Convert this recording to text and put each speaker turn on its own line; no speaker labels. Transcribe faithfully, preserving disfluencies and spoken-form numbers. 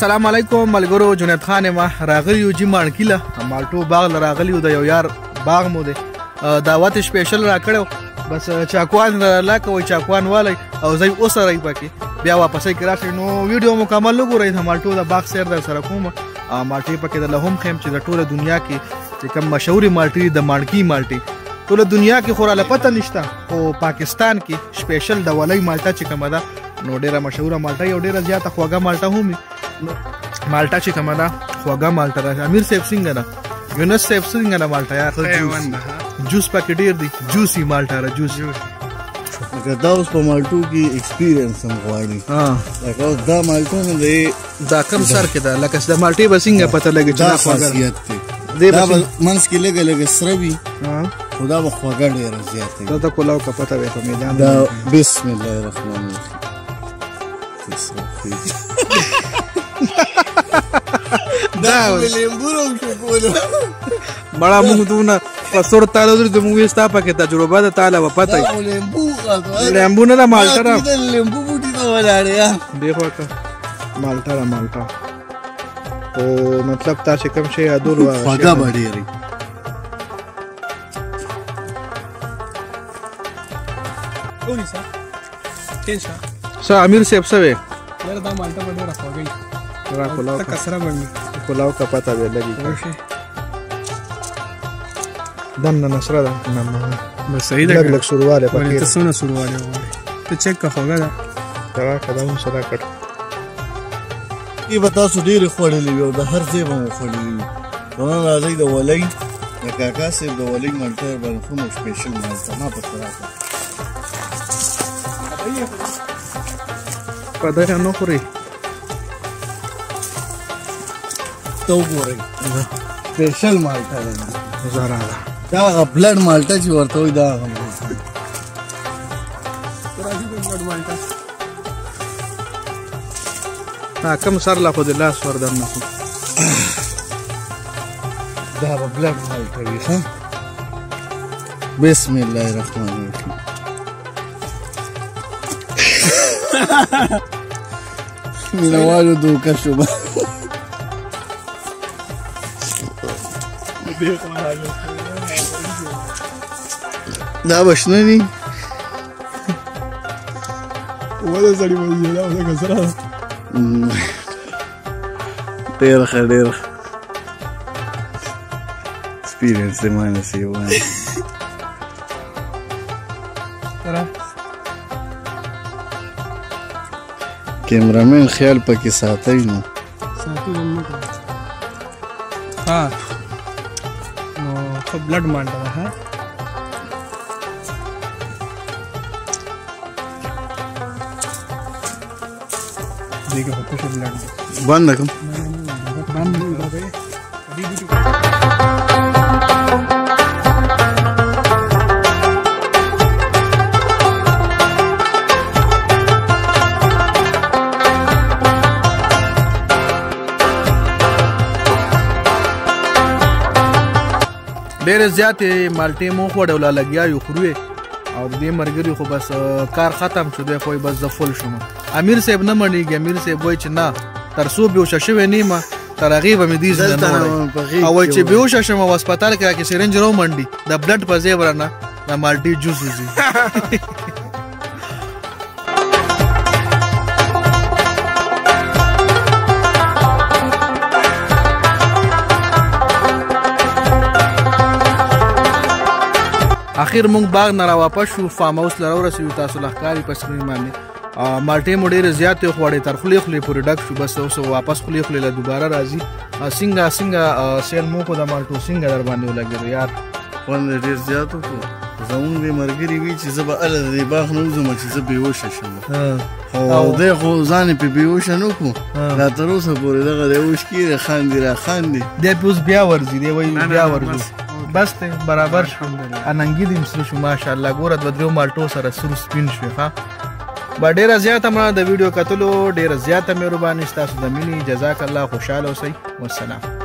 السلام علیکم ملګرو. جنید خان ما راغلیو جی مانکیله مالټو باغ راغلیو د یو یار باغ مو دی دعوت سپیشل را کړو بس چاکوان لا کوي چاکوان والی او زي اوسره پکې بیا واپس کراشه نو ویډیو مکمل وګورئ. مالټو د باغ سیر در سره کوم مالټي پکې د لهم خیم چې د ټوله دنیا کې چې کوم مشهوري مالټي د مانکی مالټي ټوله دنیا کې خوراله پته نشته او پاکستان کې سپیشل د ولای مالټا چې کومه ده نو ډیره مشهوره مالټا یو ډیره زیاته خوږه مالټا هم مالټا چې کومه ده خوږه مالټا ده. امیر صاحب څنګه ده؟ یونس صاحب څنګه ده مالټا؟ یا جوس پکې ډیر دی جوسي مالټا را جوس
لکه دا اوس په مالټو کې ایکسپیرینس هم غواړي. ها لکه اوس دا مالټو نه دی
دا کم سر کې ده لکه د مالټي به څنګه پته لګي چې دا
خاصیت دی دا منس کې لګه لګه سره وي خدا به خوږه ډیره زیاته
دا د کلاو کا پته وي په میدان
دا بسم الله الرحمن الرحیم دا لیمبورو شکولو
بڑا موږ دونه پسور تالو در د موږ ستا پکې تجربه ده تعالی و پته
دا لیمبو
لیمبو نه مالټا را
دا لیمبو بوټي ته ولاړیا
دیکھو کا مالټا را مالټا او مطلب تاسو کوم شی ادول وا
خوږه بډيري
کولی سا تنشا
سا امیر صاحب سوي
یاره دا مالټا ډیره خوږی
را کولاو
تا کسره باندې
کولاو کا پتا به لګي دم نه نشره ده نه
بس صحیح ده
لګ لګ شروعاله پکې
ته سونه شروعاله وای ته چیک کا خوګه ده
دا قدم سره کټ
ای بتا سو ډیر خوړلې یو د هر ځای به خوړلې نو راځي د ولای د کاکا سي د ولای مالټا باندې کوم سپیشل مالټا ما پته راځي
پدې نو خوري
تو ګورئ سپیشل مالټا ده
زارا
دا بلډ مالټا چې ورته وي دا
ها کم سر لا خو د لاس وردن نه
دا بلډ مالټا وي ها بسم الله الرحمن الرحیم مینوالو دوکه شوبه دا بشنه نی
ولا سړی وایي دا ولا کسره
ډېر ښه ډېر ایکسپیرینس دی مانه سی وایي کیمرامین خیال پکې ساتي نو
ساتي هم ها نو خو بلډ مالټا ده ها دیګه په څه بلډ
باندې کوم
باندې
ډېر زیاتې مالټې مو خوړولا لګیا یو خوري او د دې مرګري خو بس کار ختم شو دی خو بس د فل شوم. امیر صاحب نه منېږي امیر صاحب وایي چې نه تر څو بیوشه شوی نیمه تر هغې به مې دې زده نه وړی او وایي چې بیوشه شم او هسپتال کې راکې سرنج راومنډي د بلډ په ځای به رانه د مالټې جوس وځي. اخیر مونږ باغ نه را واپس شو فارم هاوس لره ورسېدو تاسو لښکاري په سکرین باندې مالټې مو ډېرې زیاتې خوړې تر خولې خولې پورې ډک شو بس اوس واپس خولې خولې له دوباره راځي څنګه څنګه سیل مو خو د مالټو څنګه در باندې ولګېدو یار
خوند ډېر زیات وکړو زمونږ دې ملګري وي چې زه به هله د دې باغ نه وځم چې زه بېهوشه شم او دی خو ځان یې پې بېهوشه نه کړو را تر اوسه پورې دغه دی اوښکې را خاندي را خاندي
دی پې اوس بیا ورځي دی وایي بیا ورځو بس ته برابر شو اننګي دې مسلو شو ماشاءالله ګوره دوه درېو مالټو سره سور سپین شوې ښه به ډېره زیاته مړه د ویډیو کتلو ډېره زیاته مهرباني ستاسو د مینې جزاک الله خوشحاله اوسئ والسلام.